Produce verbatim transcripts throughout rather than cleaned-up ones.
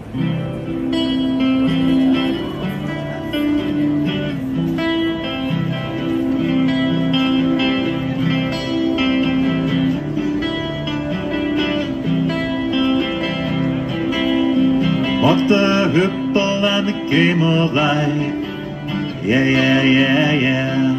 Walk the hoople and the game of life. Yeah, yeah, yeah, yeah.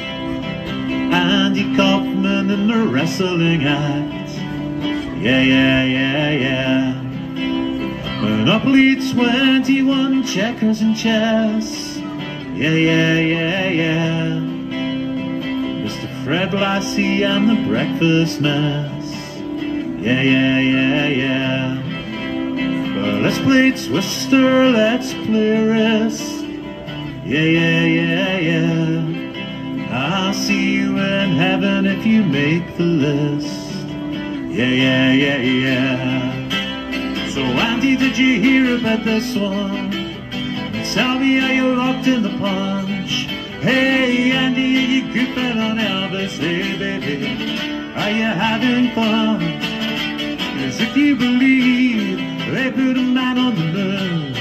Andy Kaufman in the wrestling act. Yeah, yeah, yeah, yeah. Monopoly twenty-one, checkers and chess. Yeah, yeah, yeah, yeah. Mister Fred Lassie and the breakfast mess. Yeah, yeah, yeah, yeah. But let's play Twister, let's play Risk. Yeah, yeah, yeah, yeah. I'll see you in heaven if you make the list. Yeah, yeah, yeah, yeah. So Andy, did you hear about this one? Tell me, are you locked in the punch? Hey Andy, are you goofing on Elvis? Hey baby, are you having fun? 'Cause if you believe they put a man on the moon,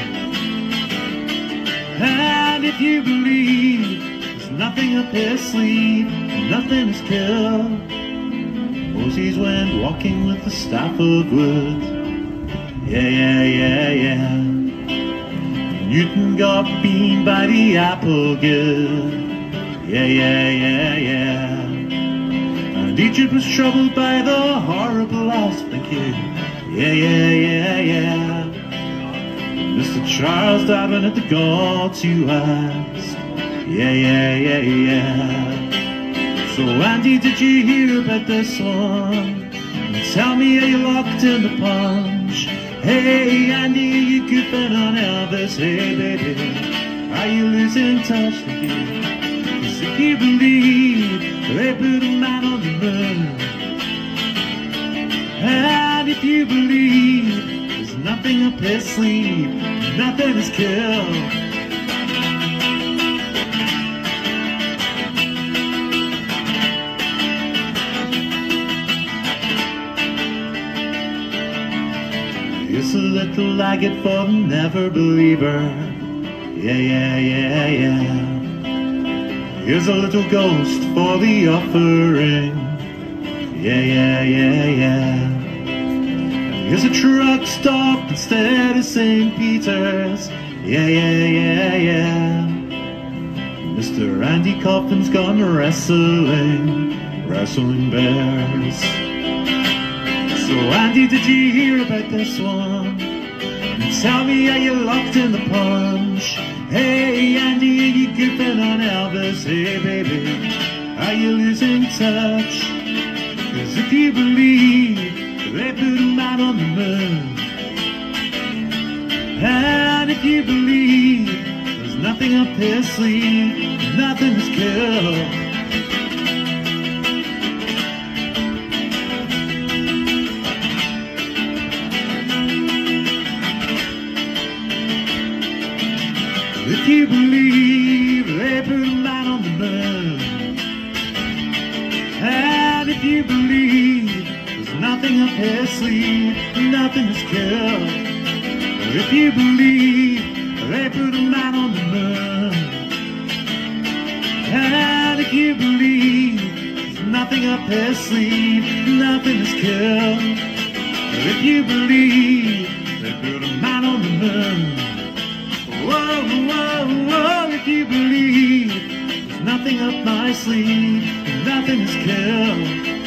and if you believe there's nothing up his sleeve, nothing is killed, Moses went walking with the staff of wood. Yeah, yeah, yeah, yeah. Newton got beaten by the apple good. Yeah, yeah, yeah, yeah. And Egypt was troubled by the horrible offspring kid. Yeah, yeah, yeah, yeah. Mister Charles Darwin at the gods you ask. Yeah, yeah, yeah, yeah. So Andy, did you hear about this one? Tell me, are you locked in the punch? Hey Andy, are you goofing on Elvis? Hey baby, are you losing touch with you? 'Cause if you believe they put a man on the moon, and if you believe there's nothing up his sleeve, nothing is killed, it's a little agate for the never believer. Yeah, yeah, yeah, yeah. Here's a little ghost for the offering. Yeah, yeah, yeah, yeah. Here's a truck stop instead of Saint Peter's. Yeah, yeah, yeah, yeah. Mister Andy Kaufman's gone wrestling, wrestling bears. So Andy, did you hear about this one? Tell me, are you locked in the punch? Hey Andy, are you goofing on Elvis? Hey baby, are you losing touch? 'Cause if you believe they put a man on the moon, and if you believe there's nothing up his sleeve, nothing is killed, if you believe they put a man on the moon, and if you believe there's nothing up his sleeve, nothing is killed, if you believe they put a man on the moon, and if you believe there's nothing up his sleeve, nothing is killed, if you believe they put a man on the moon, whoa, whoa, whoa, if you believe there's nothing up my sleeve, nothing is killed.